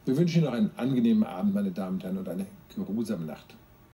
Wir wünschen Ihnen noch einen angenehmen Abend, meine Damen und Herren, und eine geruhsame Nacht.